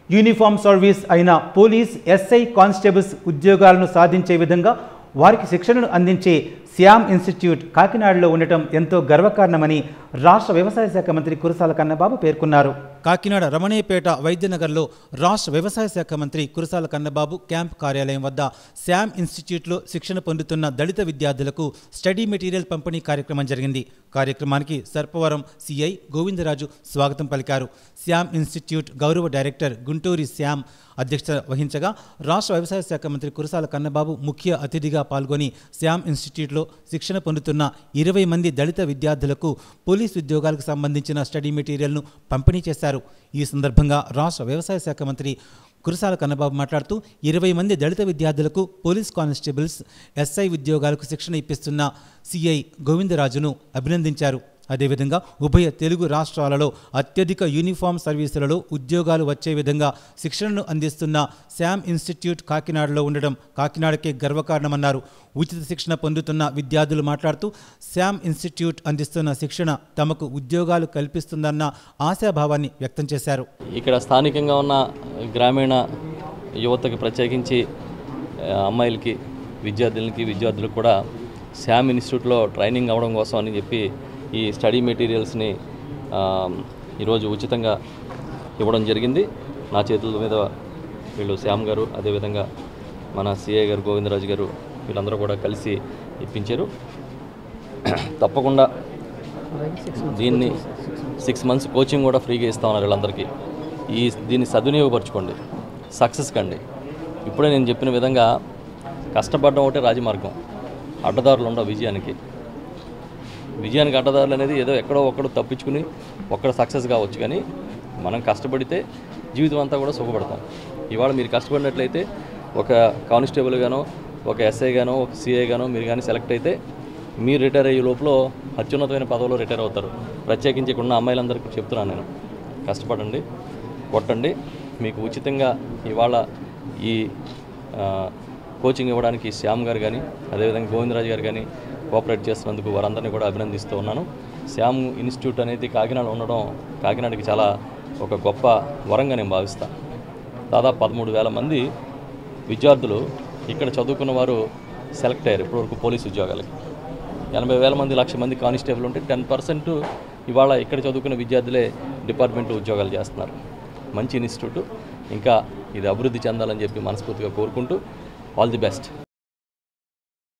Uniform service అయిన police, SI, constables ఉద్యోగాలను సాధించే విధంగా వారికి శిక్షణను అందించే శ్యామ్ ఇన్స్టిట్యూట్ కాకినాడలో ఉండటం ఎంతో గర్వకారణమని రాష్ట్ర వ్యవసాయ శాఖ మంత్రి కురసాల కన్నబాబు పేర్కొన్నారు. కాకినాడ రమణయ్యపేట వైద్యనగర్లో రాష్ట్ర వ్యవసాయ శాఖ మంత్రి కురసాల కన్నబాబు క్యాంప్ కార్యాలయం వద్ద శ్యామ్ ఇన్స్టిట్యూట్లో శిక్షణ పొందుతున్న దళిత విద్యార్థులకు స్టడీ మెటీరియల్ పంపిణీ కార్యక్రమం జరిగింది. కార్యక్రమానికి సర్పవరం సిఐ గోవిందరాజు స్వాగతం పలికారు. శ్యామ్ ఇన్స్టిట్యూట్ గౌరవ డైరెక్టర్ గుంటూరి శ్యామ్ అధ్యక్షత వహించగా రాష్ట్ర వ్యవసాయ శాఖ మంత్రి కురసాల కన్నబాబు ముఖ్య అతిథిగా పాల్గొని శ్యామ్ ఇన్స్టిట్యూట్లో శిక్షణ పొందుతున్న 20 మంది దళిత విద్యార్థులకు పోలీసు ఉద్యోగాలకు సంబంధించిన స్టడీ మెటీరియల్ను పంపిణీ చేశారు. ఈ సందర్భంగా రాష్ట్ర వ్యవసాయ శాఖ మంత్రి కురసాల కన్నబాబు మాట్లాడుతూ 20 మంది దళిత విద్యార్థులకు పోలీస్ కానిస్టేబుల్స్, ఎస్ఐ ఉద్యోగాలకు శిక్షణ ఇప్పిస్తున్న సిఐ గోవిందరాజును అభినందించారు. అదేవిధంగా ఉభయ తెలుగు రాష్ట్రాలలో అత్యధిక యూనిఫామ్ సర్వీసులలో ఉద్యోగాలు వచ్చే విధంగా శిక్షణను అందిస్తున్న శ్యామ్ ఇన్స్టిట్యూట్ కాకినాడలో ఉండడం కాకినాడకే గర్వకారణమన్నారు. ఉచిత శిక్షణ పొందుతున్న విద్యార్థులు మాట్లాడుతూ శ్యామ్ ఇన్స్టిట్యూట్ అందిస్తున్న శిక్షణ తమకు ఉద్యోగాలు కల్పిస్తుందన్న ఆశాభావాన్ని వ్యక్తం చేశారు. ఇక్కడ స్థానికంగా ఉన్న గ్రామీణ యువతకి ప్రత్యేకించి అమ్మాయిలకి విద్యార్థులకు కూడా శ్యామ్ ఇన్స్టిట్యూట్లో ట్రైనింగ్ అవ్వడం కోసం అని చెప్పి ఈ స్టడీ మెటీరియల్స్ని ఈరోజు ఉచితంగా ఇవ్వడం జరిగింది. నా చేతుల మీద వీళ్ళు శ్యామ్ గారు, అదేవిధంగా మన సిఐ గారు గోవిందరాజు గారు వీళ్ళందరూ కూడా కలిసి ఇప్పించారు. తప్పకుండా దీన్ని 6 months కోచింగ్ కూడా ఫ్రీగా ఇస్తా ఉన్నారు వీళ్ళందరికీ. దీన్ని సద్వినియోగపరచుకోండి, సక్సెస్ కండి. ఇప్పుడే నేను చెప్పిన విధంగా కష్టపడడం ఒకటే రాజమార్గం, అడ్డదారులు ఉండవు విజయానికి అడ్డదారులు అనేది ఏదో ఎక్కడో ఒక్కడు తప్పించుకుని ఒక్కడ సక్సెస్ కావచ్చు, కానీ మనం కష్టపడితే జీవితం అంతా కూడా సుఖపడతాం. ఇవాళ మీరు కష్టపడినట్లయితే ఒక కానిస్టేబుల్ గానో, ఒక ఎస్ఐ గానో, ఒక సిఐ గానో మీరు కానీ సెలెక్ట్ అయితే మీరు రిటైర్ అయ్యే లోపల అత్యున్నతమైన పదవిలో రిటైర్ అవుతారు. ప్రత్యేకించి ఇక్కడ ఉన్న అమ్మాయిలందరికీ చెప్తున్నాను నేను, కష్టపడండి, కొట్టండి. మీకు ఉచితంగా ఇవాళ ఈ కోచింగ్ ఇవ్వడానికి శ్యామ్ గారు కానీ, అదేవిధంగా గోవిందరాజు గారు కానీ కోఆపరేట్ చేస్తున్నందుకు వారందరినీ కూడా అభినందిస్తూ ఉన్నాను. శ్యామ్ ఇన్స్టిట్యూట్ అనేది కాకినాడ ఉండడం కాకినాడకి చాలా ఒక గొప్ప వరంగా నేను భావిస్తాను. దాదాపు 13,000 మంది విద్యార్థులు ఇక్కడ చదువుకున్న వారు సెలెక్ట్ అయ్యారు ఇప్పటివరకు పోలీసు ఉద్యోగాలకి. 80,000 మంది, 1,00,000 మంది కానిస్టేబుల్ ఉంటే 10% ఇవాళ ఇక్కడ చదువుకున్న విద్యార్థులే డిపార్ట్మెంట్లో ఉద్యోగాలు చేస్తున్నారు. మంచి ఇన్స్టిట్యూట్, ఇంకా ఇది అభివృద్ధి చెందాలని చెప్పి మనస్ఫూర్తిగా కోరుకుంటూ ఆల్ ది బెస్ట్.